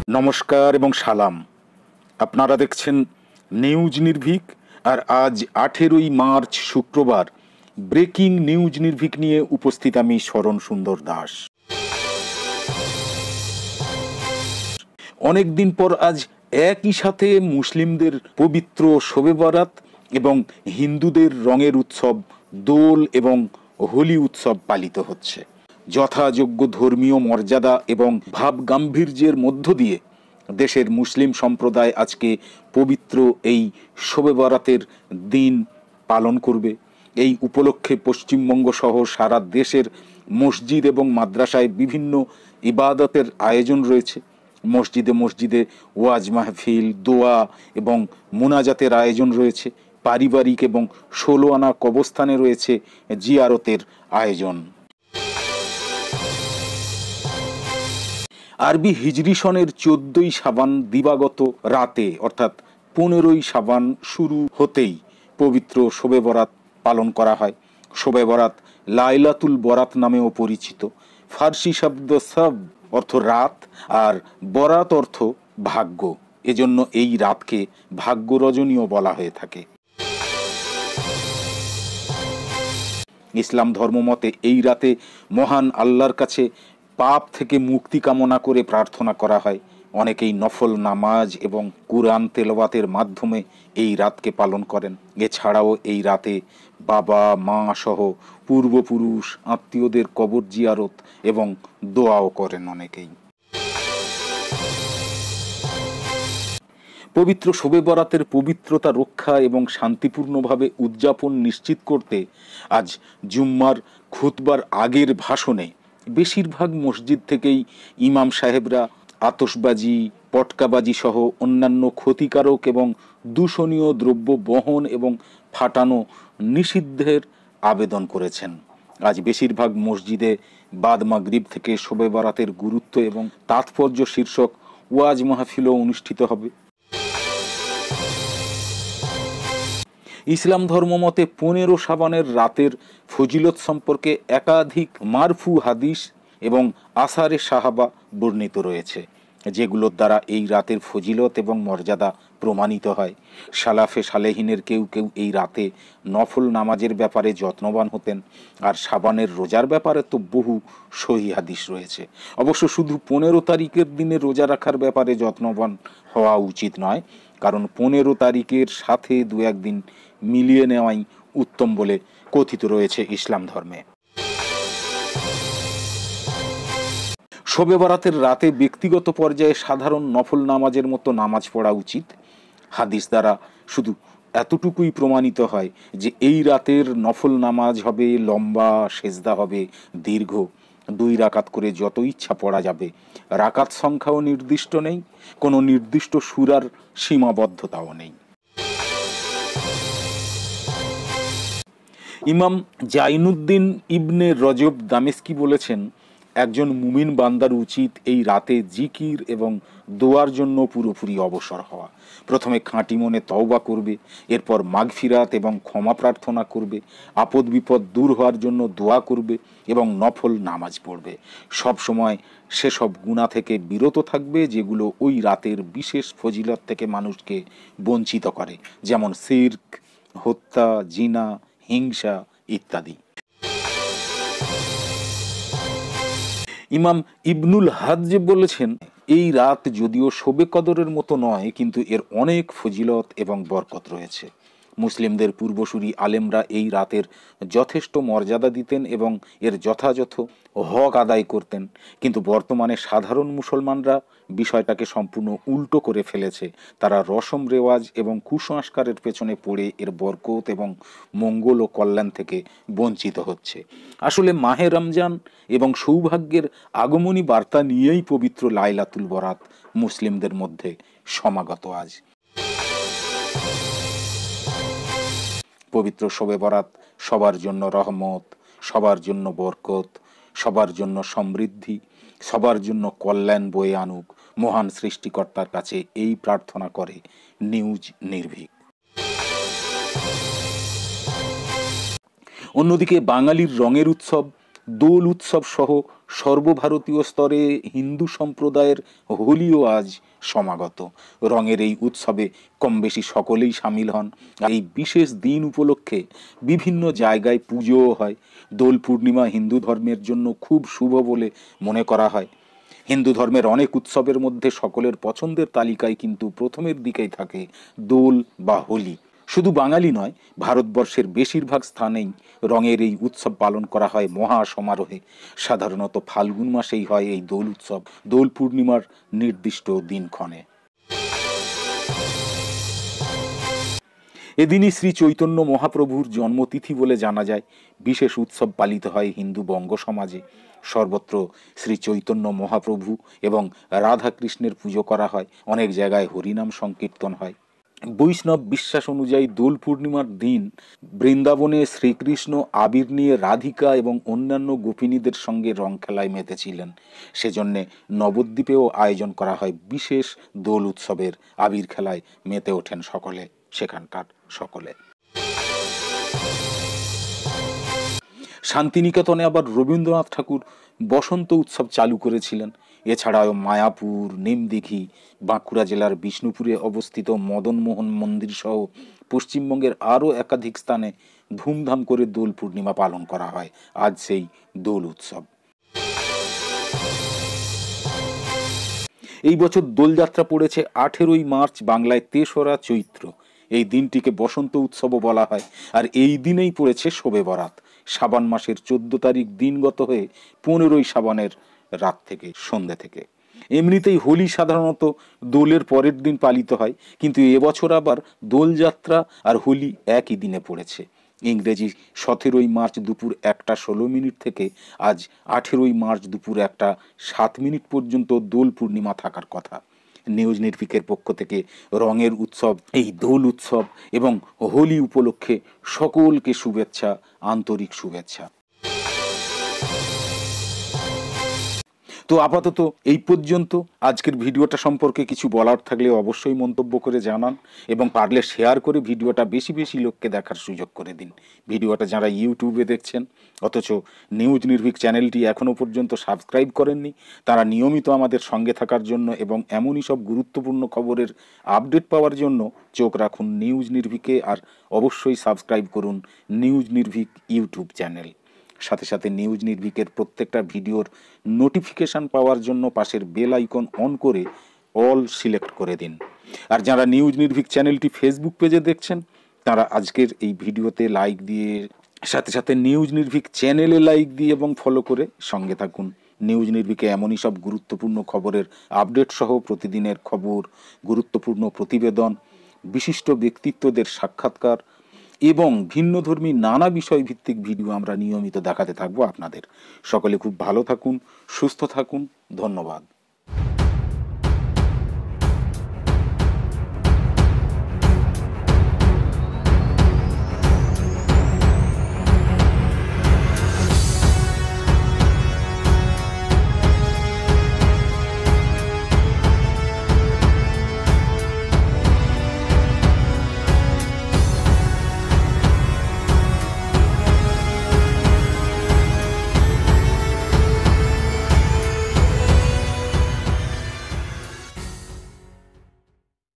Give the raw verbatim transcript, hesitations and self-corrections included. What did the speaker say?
নমস্কার এবং সালাম। আপনারা দেখছেন নিউজ নির্ভীক। আর আজ আঠেরোই মার্চ শুক্রবার ব্রেকিং নিউজ নির্ভীক নিয়ে উপস্থিত আমি শরণ সুন্দর দাস। অনেক দিন পর আজ একই সাথে মুসলিমদের পবিত্র শবে বরাত এবং হিন্দুদের রঙের উৎসব দোল এবং হোলি উৎসব পালিত হচ্ছে। যথাযোগ্য ধর্মীয় মর্যাদা এবং ভাব গাম্ভীর্যের মধ্য দিয়ে দেশের মুসলিম সম্প্রদায় আজকে পবিত্র এই শবে বরাতের দিন পালন করবে। এই উপলক্ষে পশ্চিমবঙ্গ সহ সারা দেশের মসজিদ এবং মাদ্রাসায় বিভিন্ন ইবাদতের আয়োজন রয়েছে। মসজিদে মসজিদে ওয়াজ মাহফিল, দোয়া এবং মোনাজাতের আয়োজন রয়েছে। পারিবারিক এবং ষোলো আনা কবরস্থানে রয়েছে জিয়ারতের আয়োজন। আরবি হিজরি সনের চোদ্দই শাবান দিবাগত রাতে অর্থাৎ পনেরোই শাবান শুরু হতেই পবিত্র শবে বরাত পালন করা হয়। শবে বরাত লাইলাতুল বরাত নামেও পরিচিত। ফার্সি শব্দ সব অর্থ রাত আর বরাত অর্থ ভাগ্য, এজন্য এই রাতকে ভাগ্য রজনীও বলা হয়ে থাকে। ইসলাম ধর্মমতে এই রাতে মহান আল্লাহর কাছে পাপ থেকে মুক্তি কামনা করে প্রার্থনা করা হয়। অনেকেই নফল নামাজ এবং কুরআন তেলাওয়াতের মাধ্যমে এই রাতকে পালন করেন। এছাড়াও এই রাতে বাবা মা সহ পূর্বপুরুষ আত্মীয়দের কবর জিয়ারত এবং দোয়াও করেন অনেকেই। পবিত্র শবে বরাতের পবিত্রতা রক্ষা এবং শান্তিপূর্ণভাবে উদযাপন নিশ্চিত করতে আজ জুম্মার খুতবার আগের ভাষণে বেশিরভাগ মসজিদ থেকেই ইমাম সাহেবরা আতশবাজি, পটকাবাজি সহ অন্যান্য ক্ষতিকারক এবং দূষণীয় দ্রব্য বহন এবং ফাটানো নিষিদ্ধের আবেদন করেছেন। আজ বেশিরভাগ মসজিদে বাদ মাগরিব থেকে শবে বরাতের গুরুত্ব এবং তাৎপর্য শীর্ষক ওয়াজ মাহফিলও অনুষ্ঠিত হবে। ইসলাম ধর্মমতে পনেরো শাবানের রাতের ফজিলত সম্পর্কে একাধিক মারফু হাদিস এবং আসারে সাহাবা বর্ণিত রয়েছে, যেগুলোর দ্বারা এই রাতের ফজিলত এবং মর্যাদা প্রমাণিত হয়। সালাফে সালেহিনের কেউ কেউ এই রাতে নফল নামাজের ব্যাপারে যত্নবান হতেন। আর শাবানের রোজার ব্যাপারে তো বহু সহি হাদিস রয়েছে। অবশ্য শুধু পনেরো তারিখের দিনে রোজা রাখার ব্যাপারে যত্নবান হওয়া উচিত নয়, কারণ পনেরো তারিখের সাথে দু একদিন মিলিয়ে নেওয়াই উত্তম বলে কথিত রয়েছে ইসলাম ধর্মে। শবে বরাতের রাতে ব্যক্তিগত পর্যায়ে সাধারণ নফল নামাজের মতো নামাজ পড়া উচিত। হাদিস দ্বারা শুধু এতটুকুই প্রমাণিত হয় যে এই রাতের নফল নামাজ হবে লম্বা, সেজদা হবে দীর্ঘ, দুই রাকাত করে যত ইচ্ছা পড়া যাবে। রাকাত সংখ্যাও নির্দিষ্ট নেই, কোনো নির্দিষ্ট সূরার সীমাবদ্ধতাও নেই। ইমাম জাইনুদ্দিন ইবনে রজব দামেস্কি বলেছেন, একজন মুমিন বান্দার উচিত এই রাতে জিকির এবং দোয়ার জন্য পুরোপুরি অবসর হওয়া। প্রথমে খাঁটি মনে তওবা করবে, এরপর মাগফিরাত এবং ক্ষমা প্রার্থনা করবে, আপদ বিপদ দূর হওয়ার জন্য দোয়া করবে এবং নফল নামাজ পড়বে। সব সময় সেসব গুনাহ থেকে বিরত থাকবে যেগুলো ওই রাতের বিশেষ ফজিলত থেকে মানুষকে বঞ্চিত করে, যেমন শিরক, হত্যা, জিনা, হিংসা ইত্যাদি। ইমাম ইবনুল হাজ্জ বলেছেন, এই রাত যদিও শবে কদরের মতো নয়, কিন্তু এর অনেক ফজিলত এবং বরকত রয়েছে। মুসলিমদের পূর্বসূরি আলেমরা এই রাতের যথেষ্ট মর্যাদা দিতেন এবং এর যথাযথ হক আদায় করতেন, কিন্তু বর্তমানে সাধারণ মুসলমানরা বিষয়টাকে সম্পূর্ণ উল্টো করে ফেলেছে। তারা রসম রেওয়াজ এবং কুসংস্কারের পেছনে পড়ে এর বরকত এবং মঙ্গল ও কল্যাণ থেকে বঞ্চিত হচ্ছে। আসলে মাহে রমজান এবং সৌভাগ্যের আগমনী বার্তা নিয়েই পবিত্র লাইলাতুল বরাত মুসলিমদের মধ্যে সমাগত। আজ পবিত্র শবে বরাত সবার জন্য রহমত, সবার জন্য বরকত, সবার জন্য সমৃদ্ধি, সবার জন্য কল্যাণ বয়ে আনুক। মহান সৃষ্টিকর্তার কাছে এই প্রার্থনা করে নিউজ নির্ভীক। অন্যদিকে বাঙালির রঙের উৎসব দোল উৎসব সহ সর্বভারতীয় স্তরে হিন্দু সম্প্রদায়ের হোলিও আজ সমাগত। রঙের এই উৎসবে কম বেশি সকলেই সামিল হন। এই বিশেষ দিন উপলক্ষে বিভিন্ন জায়গায় পুজোও হয়। দোল পূর্ণিমা হিন্দু ধর্মের জন্য খুব শুভ বলে মনে করা হয়। হিন্দু ধর্মের অনেক উৎসবের মধ্যে সকলের পছন্দের তালিকায় কিন্তু প্রথমের দিকেই থাকে দোল বা হোলি। শুধু বাঙালি নয়, ভারতবর্ষের বেশিরভাগ স্থানেই রঙের এই উৎসব পালন করা হয় মহা সমারোহে। সাধারণত ফাল্গুন মাসেই হয় এই দোল উৎসব, দোল পূর্ণিমার নির্দিষ্ট দিনক্ষণে। এদিনই শ্রী চৈতন্য মহাপ্রভুর জন্মতিথি বলে জানা যায়। বিশেষ উৎসব পালিত হয় হিন্দু বঙ্গ সমাজে। সর্বত্র শ্রী চৈতন্য মহাপ্রভু এবং রাধাকৃষ্ণের পুজো করা হয়। অনেক জায়গায় হরিনাম সংকীর্তন হয়। বৈষ্ণব বিশ্বাস অনুযায়ী দোল পূর্ণিমার দিন বৃন্দাবনে শ্রীকৃষ্ণ আবির নিয়ে রাধিকা এবং অন্যান্য গোপিনীদের সঙ্গে রং খেলায় মেতেছিলেন। সেজন্যে নবদ্বীপেও আয়োজন করা হয় বিশেষ দোল উৎসবের। আবির খেলায় মেতে ওঠেন সকলে, সেখানকার সকলে। শান্তিনিকেতনে আবার রবীন্দ্রনাথ ঠাকুর বসন্ত উৎসব চালু করেছিলেন। এছাড়াও মায়াপুর, নিমদিঘি, বাঁকুড়া জেলার বিষ্ণুপুরে অবস্থিত মদনমোহন মন্দির সহ পশ্চিমবঙ্গের আরও একাধিক স্থানে ধুমধাম করে দোল পূর্ণিমা পালন করা হয়। আজ সেই দোল উৎসব। এই বছর দোলযাত্রা পড়েছে আঠেরোই মার্চ, বাংলায় তেসরা চৈত্র। এই দিনটিকে বসন্ত উৎসবও বলা হয়। আর এই দিনেই পড়েছে শবে বরাত। শ্রাবণ মাসের চোদ্দ তারিখ দিনগত হয়ে পনেরোই শ্রাবণের রাত থেকে, সন্ধ্যে থেকে। এমনিতেই হোলি সাধারণত দোলের পরের দিন পালিত হয়, কিন্তু এবছর আবার দোলযাত্রা আর হোলি একই দিনে পড়েছে। ইংরেজি সতেরোই মার্চ দুপুর একটা ষোলো মিনিট থেকে আজ আঠেরোই মার্চ দুপুর একটা সাত মিনিট পর্যন্ত দোল পূর্ণিমা থাকার কথা। নিউজ নির্ভিকের পক্ষ থেকে রঙের উৎসব এই দোল উৎসব এবং হোলি উপলক্ষে সকলকে শুভেচ্ছা, আন্তরিক শুভেচ্ছা। তো আপাতত এই পর্যন্ত। আজকের ভিডিওটা সম্পর্কে কিছু বলার থাকলে অবশ্যই মন্তব্য করে জানান এবং পারলে শেয়ার করে ভিডিওটা বেশি বেশি লোককে দেখার সুযোগ করে দিন। ভিডিওটা যারা ইউটিউবে দেখছেন অথচ নিউজ নির্ভীক চ্যানেলটি এখনও পর্যন্ত সাবস্ক্রাইব করেননি, তারা নিয়মিত আমাদের সঙ্গে থাকার জন্য এবং এমনই সব গুরুত্বপূর্ণ খবরের আপডেট পাওয়ার জন্য চোখ রাখুন নিউজ নির্ভীকে। আর অবশ্যই সাবস্ক্রাইব করুন নিউজ নির্ভীক ইউটিউব চ্যানেল। সাথে সাথে নিউজ নির্ভীকের প্রত্যেকটা ভিডিওর নোটিফিকেশান পাওয়ার জন্য পাশের বেল আইকন অন করে অল সিলেক্ট করে দিন। আর যারা নিউজ নির্ভীক চ্যানেলটি ফেসবুক পেজে দেখছেন তারা আজকের এই ভিডিওতে লাইক দিয়ে, সাথে সাথে নিউজ নির্ভীক চ্যানেলে লাইক দিয়ে এবং ফলো করে সঙ্গে থাকুন। নিউজ নির্ভীকে এমনই সব গুরুত্বপূর্ণ খবরের আপডেট সহ প্রতিদিনের খবর, গুরুত্বপূর্ণ প্রতিবেদন, বিশিষ্ট ব্যক্তিত্বদের সাক্ষাৎকার এবং ভিন্নধর্মী নানা বিষয় ভিত্তিক ভিডিও আমরা নিয়মিত দেখাতে থাকবো আপনাদের। সকলে খুব ভালো থাকুন, সুস্থ থাকুন। ধন্যবাদ।